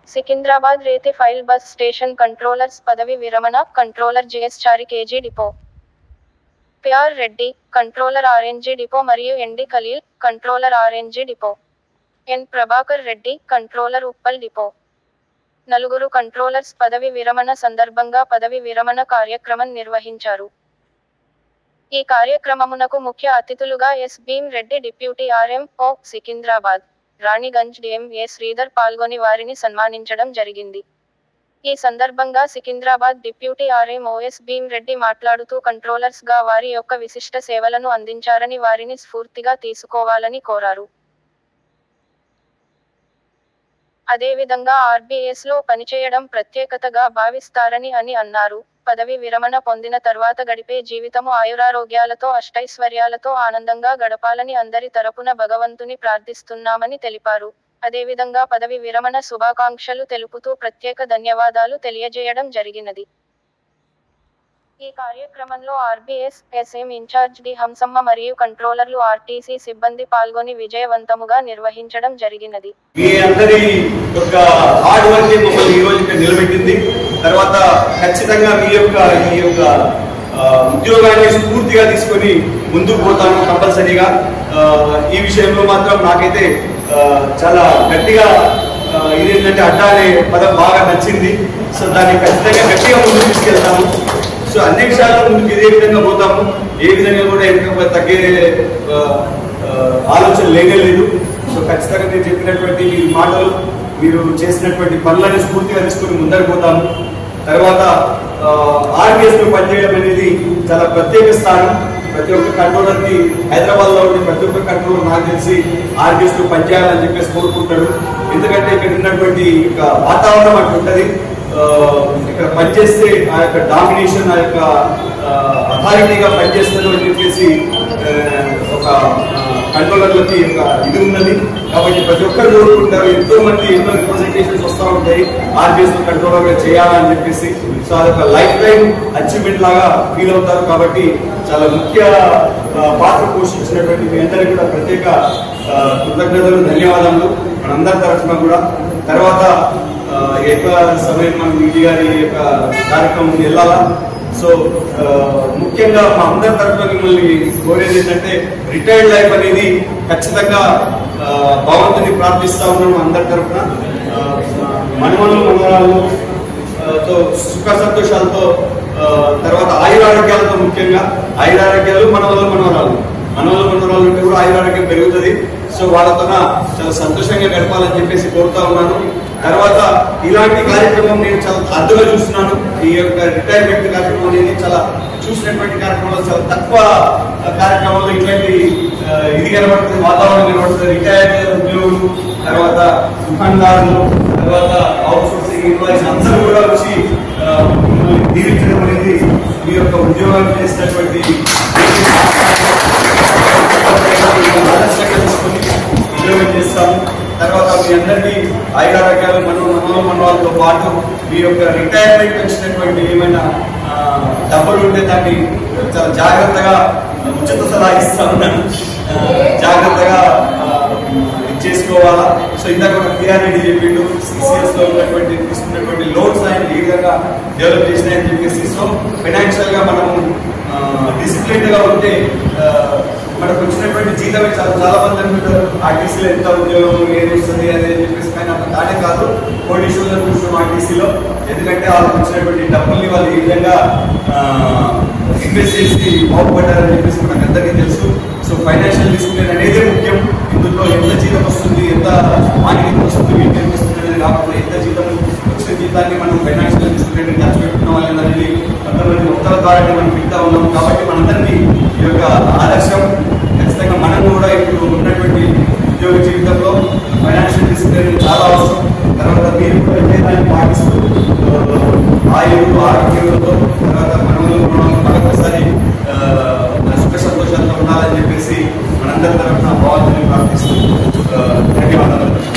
Secunderabad Rethifile bus station controllers పదవి విరమణ. Controller GS Chari KG depot, PR Reddy controller RNG depot మరియు ND Khaleel controller RNG depot, N Prabhakar Reddy controller Uppal depot. నలుగురు controllers పదవి విరమణ సందర్భంగా పదవి విరమణ కార్యక్రమం నిర్వహించారు. ఈ కార్యక్రమమునకు ముఖ్య అతిథులుగా S Bheem Reddy deputy RMO Secunderabad, Raniganj DMA Sridhar పాల్గొని వారిని సన్మానించడం జరిగింది. ఈ సందర్భంగా Secunderabad deputy RMO S Bheem Reddy మాట్లాడుతూ కంట్రోలర్స్ గా వారి యొక్క విశిష్ట సేవలను అందించారని వారిని స్ఫూర్తిగా తీసుకోవాలని కోరారు. అదేవిధంగా ఆర్బీఎస్ లో పనిచేయడం ప్రత్యేకతగా భావిస్తారని అన్నారు. పదవి విరమణ పొందిన తర్వాత గడిపే జీవితము ఆయురారోగ్యాలతో అష్టైశ్వర్యాలతో ఆనందంగా గడపాలని అందరి తరపున భగవంతుని ప్రార్థిస్తున్నామని తెలిపారు. అదేవిధంగా పదవి విరమణ శుభాకాంక్షలు తెలుపుతూ ప్రత్యేక ధన్యవాదాలు తెలియజేయడం జరిగినది. ఈ కార్యక్రమంలో RBS SM incharge D Hamsamma మరియు కంట్రోలర్లు ఆర్టీసీ సిబ్బంది పాల్గొని విజయవంతముగా నిర్వహించడం జరిగినది. మీ అందరి యొక్క హార్డ్ వర్క్ మమ్మల్ని ఈ రోజు ఇక్కడ నిలబెట్టింది. తర్వాత ఖచ్చితంగా మీ యొక్క ఈ యొక్క ఉద్యోగాన్ని స్ఫూర్తిగా తీసుకొని ముందుకు పోతాను కంపల్సరీగా. ఈ విషయంలో మాత్రం నాకైతే చాలా గట్టిగా ఇదేంటంటే అడ్డా అనే పదం బాగా నచ్చింది. సో దాన్ని ఖచ్చితంగా గట్టిగా ముందుకు తీసుకెళ్తాము. సో అన్ని విషయాల్లో ముందుకు ఇదే విధంగా పోతాము. ఏ విధంగా కూడా ఇంకా తగ్గే ఆలోచన లేదు. సో ఖచ్చితంగా నేను చెప్పినటువంటి మాటలు, మీరు చేసినటువంటి పనులను స్ఫూర్తిగా తీసుకుని ముందరకు పోతాము. తర్వాత ఆర్బీఎస్ లో పనిచేయడం అనేది చాలా ప్రత్యేక స్థానం. ప్రతి ఒక్క కంట్రోలర్ కి హైదరాబాద్ లో ఉండే ప్రతి ఒక్క కంట్రోలర్ నాకు తెలిసి ఆర్బీఎస్ లో పనిచేయాలని చెప్పేసి కోరుకుంటాడు. ఎందుకంటే ఇక్కడ ఉన్నటువంటి వాతావరణం అటు ఉంటుంది. ఇక్కడ పనిచేస్తే ఆ యొక్క డామినేషన్, ఆ యొక్క అథారిటీగా పనిచేస్తారు అని చెప్పేసి ఒక కంట్రోలర్లకి ఒక ఇది ఉన్నది. కాబట్టి ప్రతి ఒక్కరు కోరుకుంటారు. ఎంతో మంది ఎన్నో రిప్రజెంటేషన్స్ వస్తూ ఉంటాయి ఆర్బీఎస్ కంట్రోలర్ గా చేయాలని చెప్పేసి. సో అదొక లైఫ్ టైం అచీవ్మెంట్ లాగా ఫీల్ అవుతారు. కాబట్టి చాలా ముఖ్య పాత్ర పోషించినటువంటి మీ అందరికీ కూడా ప్రత్యేక కృతజ్ఞతలు, ధన్యవాదాలు మనందరి తరఫున కూడా. తర్వాత ఎక్కువ సమయం మనం ఇంటి గారి యొక్క కార్యక్రమం వెళ్ళాలా. సో ముఖ్యంగా మా అందరి తరఫున మిమ్మల్ని కోరేది ఏంటంటే రిటైర్డ్ లైఫ్ అనేది ఖచ్చితంగా భగవంతుని ప్రార్థిస్తా ఉన్నాం అందరి తరఫున. మనవరాలతో సుఖ సంతోషాలతో, తర్వాత ఆయురారోగ్యాలతో, ముఖ్యంగా ఆయురారోగ్యాలు మనవరాలు ఉంటే కూడా ఆయురారోగ్యం పెరుగుతుంది. సో వాళ్ళతో చాలా సంతోషంగా గడపాలని చెప్పేసి కోరుతా ఉన్నాను. తర్వాత ఇలాంటి కార్యక్రమం నేను చాలా అర్థంగా చూస్తున్నాను. ఈ యొక్క రిటైర్మెంట్ కార్యక్రమం అనేది చాలా చూసినటువంటి కార్యక్రమాలు చాలా తక్కువ కార్యక్రమాల్లో ఇట్లాంటి ఇది కనబడుతుంది, వాతావరణం కనబడుతుంది. రిటైర్డ్ ఉద్యోగులు, తర్వాత దుకాణదారులు, తర్వాత అవుట్ సోర్సింగ్ ఎంప్లాయీస్ అందరూ కూడా వచ్చి దీవించడం అనేది మీ యొక్క ఉద్యోగాలు చేసినటువంటి ఆదర్శంగా తీసుకొని ఉద్యోగం చేస్తాము. తర్వాత మీ అందరికీ ఆయురారోగ్యాలు మనవాళ్ళతో పాటు మీ యొక్క రిటైర్మెంట్ వచ్చినటువంటి ఏమైనా డబ్బులు ఉంటే దాన్ని చాలా జాగ్రత్తగా ఉచిత సలహా ఇస్తా ఉన్నాను. జాగ్రత్తగా చేసుకోవాలా. సో ఇందాక పిఆర్ రెడ్డి చెప్పిండు సిసిఎస్ లో తీసుకున్నటువంటి లోన్స్ ఆయన ఏ విధంగా డెవలప్ చేసినాయని చెప్పేసి. సో ఫైనాన్షియల్ గా మనం డిసిప్లిన్ గా ఉంటే మనకు వచ్చినటువంటి జీతమే చాలా మంది అనుకుంటారు ఆర్టీసీలో ఎంత ఉద్యోగం ఏది వస్తుంది అని చెప్పేసి. కానీ దానే కాదు, కోటీశ్వర్లను చూస్తాం ఆర్టీసీలో. ఎందుకంటే వాళ్ళకి వచ్చినటువంటి డబ్బుల్ని వాళ్ళు ఈ విధంగా ఇన్వెస్ట్ చేసి బాగుపడ్డారని చెప్పేసి మనకు అందరికీ తెలుసు. సో ఫైనాన్షియల్ డిసిప్లిన్ అనేది ముఖ్యం. ఇందులో ఎంత జీతం వస్తుంది, ఎంత మార్కెట్ వస్తుంది, వీటికి వస్తుంది అనేది కాకుండా ఎంత జీతం వచ్చిన జీతాన్ని మనం ఫైనాన్షియల్ డిసిప్లిన్ ఖర్చు పెట్టుకున్నాం అనేది కొంతమంది మొత్తాల ద్వారా మనం పెడతా ఉన్నాం. కాబట్టి మనందరికీ ఈ యొక్క ఆదర్శం ఖచ్చితంగా మనం కూడా ఇప్పుడు ఉన్నటువంటి ఉద్యోగ జీవితంలో ఫైనాన్షియల్ డిసిప్లిన్ చాలా అవసరం. తర్వాత మీరు కూడా దాన్ని పాటిస్తూ ఆరోగ్యంతో, తర్వాత మరొకసారి సుఖ సంతోషాలతో ఉండాలని చెప్పేసి మనందరి తరఫున భగవంతుని ప్రార్థిస్తూ ధన్యవాదాలు.